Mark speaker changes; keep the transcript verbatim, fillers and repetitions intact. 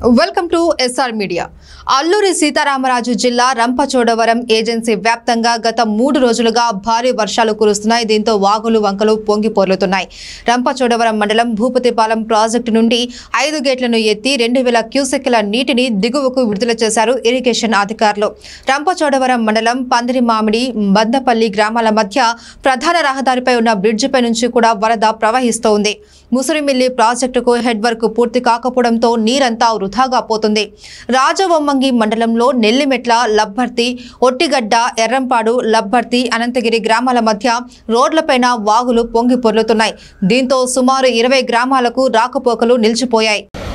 Speaker 1: Welcome to SR media. Alluri Sitaramaraju జిల్లా Rampachodavaram agency వ్యాప్తంగా గత మూడు రోజులుగా భారీ వర్షాలు కురుస్తున్నాయి. దీంతో వాగులు వంకలు పొంగి పొర్లుతున్నాయి. రంపచోడవరం మండలం భూపతిపాలెం ప్రాజెక్టు నుండి ఐదు గేట్లను ఎత్తి రెండు వేల క్యూసెక్ల నీటిని దిగువకు విడుదల చేశారు ఇరిగేషన్ అధికారులు. రంపచోడవరం మండలం పందిరి మామిడి బందపల్లి గ్రామాల మధ్య ప్రధాన రహదారిపై ఉన్న బ్రిడ్జిపై నుంచి కూడా వరద ప్రవహిస్తోంది. ముసురిమిల్లి ప్రాజెక్టుకు హెడ్ వర్క్ పూర్తి కాకపోవడంతో నీరంతా వృధాగా పోతుంది. రాజవొమ్మంగి మండలంలో నెల్లిమెట్ల, లబ్బర్తి, ఒట్టిగడ్డ, ఎర్రంపాడు, లబ్బర్తి, అనంతగిరి గ్రామాల మధ్య రోడ్లపైన వాగులు పొంగి పొర్లుతున్నాయి. దీంతో సుమారు ఇరవై గ్రామాలకు రాకపోకలు నిలిచిపోయాయి.